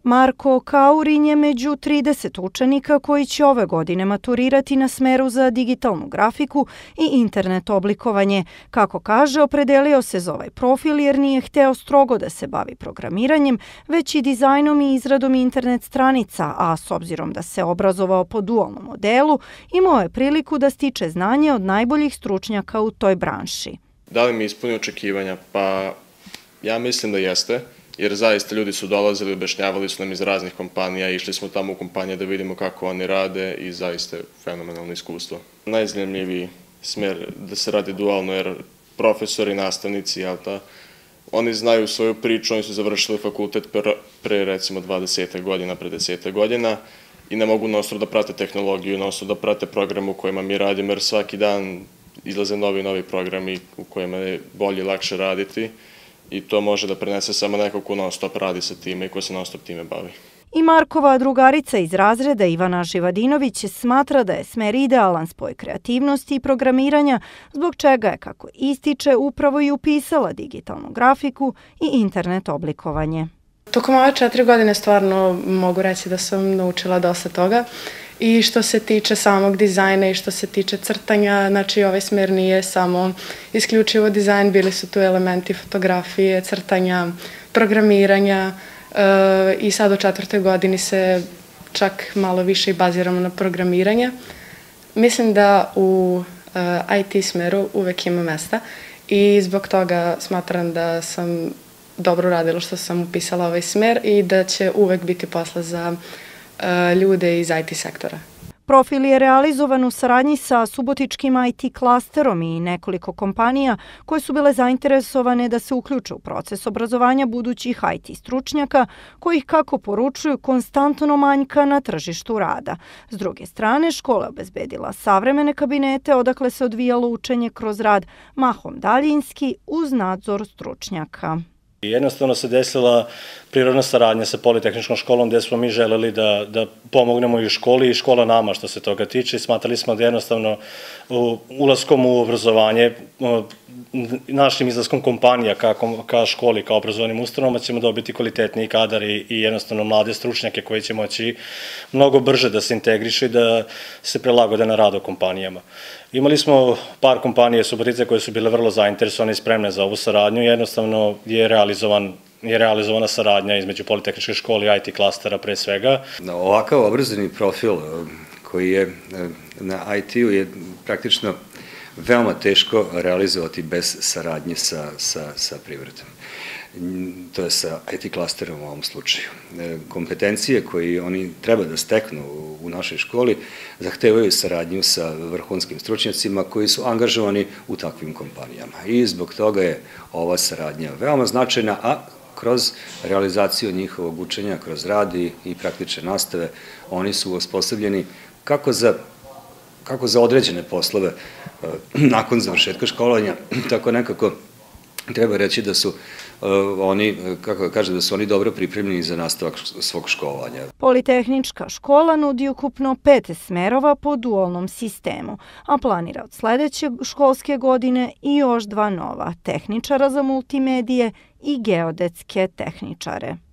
Marko Kaurin je među 30 učenika koji će ove godine maturirati na smeru za digitalnu grafiku i internet oblikovanje. Kako kaže, opredelio se za ovaj profil jer nije hteo strogo da se bavi programiranjem, već i dizajnom i izradom internet stranica, a s obzirom da se obrazovao po dualnom modelu, imao je priliku da stiče znanje od najboljih stručnjaka u toj branši. Da li mi ispunio očekivanja? Pa ja mislim da jeste. Jer zaista ljudi su dolazili, objašnjavali su nam iz raznih kompanija, išli smo tamo u kompanije da vidimo kako oni rade i zaista je fenomenalno iskustvo. Najzanimljiviji smer da se radi dualno jer profesori, nastavnici, oni znaju svoju priču, oni su završili fakultet pre recimo 20 godina, pre 10 godina i ne mogu non-stop da prate tehnologiju, non-stop da prate programe u kojima mi radimo jer svaki dan izlaze novi programi u kojima je bolje i lakše raditi. I to može da prenese samo neko ko non-stop radi sa time i ko se non-stop time bavi. I Markova drugarica iz razreda Ivana Živadinović smatra da je smer idealan spoj kreativnosti i programiranja, zbog čega je, kako ističe, upravo i upisala digitalnu grafiku i internet oblikovanje. Tokom ove 4 godine stvarno mogu reći da sam naučila dosta toga. I što se tiče samog dizajna i što se tiče crtanja, znači ovaj smer nije samo isključivo dizajn, bili su tu elementi fotografije, crtanja, programiranja i sad u 4. godini se čak malo više i baziramo na programiranje. Mislim da u IT smeru uvek ima mesta i zbog toga smatram da sam dobro radila što sam upisala ovaj smer i da će uvek biti posla za ljude iz IT sektora. Profil je realizovan u saradnji sa subotičkim IT klasterom i nekoliko kompanija koje su bile zainteresovane da se uključe u proces obrazovanja budućih IT stručnjaka, kojih, kako poručuju, konstantno manjka na tržištu rada. S druge strane, škola je obezbedila savremene kabinete odakle se odvijalo učenje kroz rad, mahom daljinski, uz nadzor stručnjaka. Jednostavno se desila prirodna saradnja sa Politehničkom školom gde smo mi želeli da pomognemo i školi i škola nama što se toga tiče. Smatrali smo da jednostavno ulaskom u obrazovanje, našim izlaskom kompanija ka školi, ka obrazovnim ustanovama ćemo dobiti kvalitetniji kadar i jednostavno mlade stručnjake koji će moći mnogo brže da se integrišu i da se prilagode na rad u kompanijama. Imali smo par kompanije Subotice koje su bile vrlo zainteresovane i spremne za ovu saradnju. Jednostavno je realizovana saradnja između Politehničke škole i IT klastera pre svega. Ovakav obrazovni profil koji je na IT-u je praktično veoma teško realizovati bez saradnje sa privredom. To je sa IT klasterom u ovom slučaju. Kompetencije koje oni treba da steknu u našoj školi zahtevaju saradnju sa vrhunskim stručnjacima koji su angažovani u takvim kompanijama. I zbog toga je ova saradnja veoma značajna, a kroz realizaciju njihovog učenja, kroz rad i praktične nastave, oni su osposobljeni kako za određene poslove nakon završetka školovanja, tako nekako treba reći da su oni, kako kažem, da su oni dobro pripremljeni za nastavak svog školovanja. Politehnička škola nudi ukupno 5 smerova po dualnom sistemu, a planira od sledeće školske godine i još 2 nova, tehničara za multimedije i geodetske tehničare.